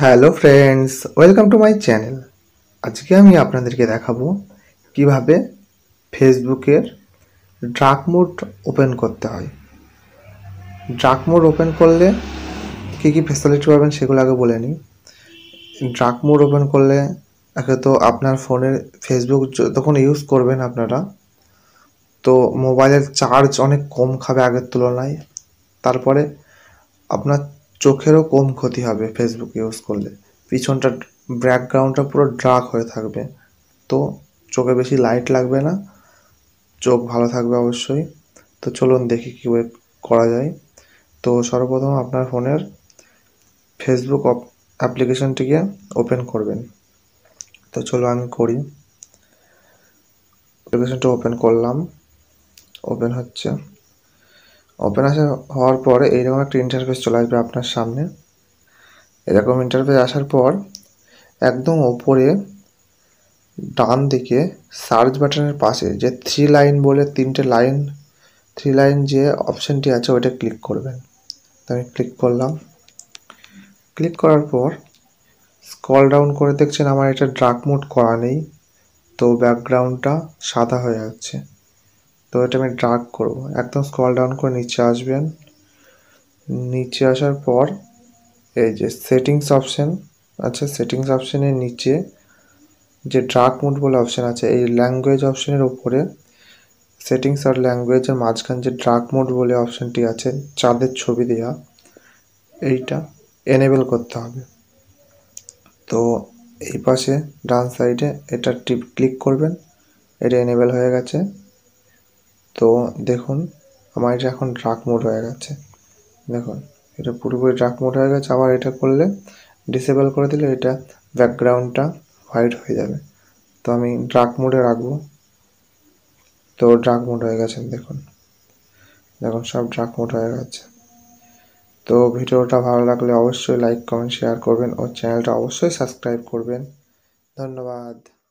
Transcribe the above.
Hello friends, welcome to my channel. আজকে আমি আপনাদেরকে দেখাবো কিভাবে ফেসবুকের ডার্ক মোড ওপেন করতে হয়। ডার্ক মোড ওপেন করলে কী কী ফেসিলিটি পাবেন সেগুলো আগে বলে নিই। ডার্ক মোড ওপেন করলে আগে তো আপনার ফোনের ফেসবুক যখন ইউজ করবেন আপনারা, তো মোবাইলের চার্জ অনেক কম খাবে আগের তুলনায়। তারপরে আপনার চোখেরও কম ক্ষতি হবে ফেসবুক ইউজ করলে। পিছনটা ব্যাকগ্রাউন্ডটা পুরো ডার্ক হয়ে থাকবে, তো চোখে বেশি লাইট লাগবে না, চোখ ভালো থাকবে অবশ্যই। তো চলুন দেখি কীভাবে করা যায়। তো সর্বপ্রথম আপনার ফোনের ফেসবুক অ্যাপ্লিকেশনটিকে ওপেন করবেন। তো চলো আমি করি। অ্যাপ্লিকেশনটা ওপেন করলাম, ওপেন হচ্ছে। ওপেন হওয়ার পরে এইরকম একটা ইন্টারফেস চলে আসবে আপনার সামনে। এরকম ইন্টারফেস আসার পর একদম ওপরে ডান দিকে সার্চ বাটনের পাশে যে থ্রি লাইন যে অপশানটি আছে ওইটা ক্লিক করবেন। তো আমি ক্লিক করলাম। ক্লিক করার পর স্ক্রল ডাউন করে দেখছেন আমার এটা ডার্ক মোড করা নেই, তো ব্যাকগ্রাউন্ডটা সাদা হয়ে যাচ্ছে। তো এটা আমি ডার্ক করব। একদম স্ক্রল ডাউন করে নিচে আসবেন। নিচে আসার পর এই যে সেটিংস অপশান আছে, সেটিংস অপশানের নিচে যে ডার্ক মোড বলে অপশান আছে, এই ল্যাঙ্গুয়েজ অপশানের উপরে সেটিংস আর ল্যাঙ্গুয়েজের মাঝখান যে ডার্ক মোড বলে অপশানটি আছে, চাঁদের ছবি দেওয়া, এইটা এনেবল করতে হবে। তো এই পাশে ডান সাইডে এটা ক্লিক করবেন, এটা এনেবল হয়ে গেছে। তো দেখুন আমার এটা এখন ডার্ক মোড হয়ে গেছে। দেখুন এটা পুরোপুরি ডার্ক মোড হয়ে গেছে। আবার এটা করলে ডিসেবল করে দিলে এটা ব্যাকগ্রাউন্ডটা হোয়াইট হয়ে যাবে। তো আমি ডার্ক মোডে রাখবো। তো ডার্ক মোড হয়ে গেছে, দেখুন দেখুন সব ডার্ক মোড হয়ে গেছে। তো ভিডিওটা ভালো লাগলে অবশ্যই লাইক কমেন্ট শেয়ার করবেন ও চ্যানেলটা অবশ্যই সাবস্ক্রাইব করবেন। ধন্যবাদ।